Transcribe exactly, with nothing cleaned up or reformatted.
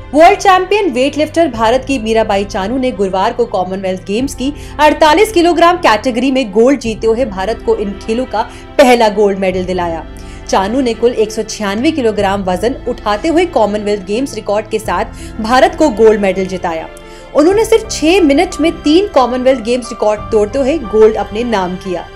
World champion weightlifter Bharat की मीराबाई चानू ने गुरुवार को कॉमनवेल्थ गेम्स की अड़तालीस किलोग्राम कैटेगरी में गोल्ड जीते हुए भारत को इन खेलों का पहला गोल्ड मेडल दिलाया। चानू ने कुल एक सौ छियानवे किलोग्राम वजन उठाते हुए कॉमनवेल्थ गेम्स रिकॉर्ड के साथ भारत को गोल्ड मेडल जिताया। उन्होंने सिर्फ छह मिनट में तीन कॉमनवेल्थ गेम्स रिकॉर्ड तोड़ते हुए गोल्ड अपने नाम किया।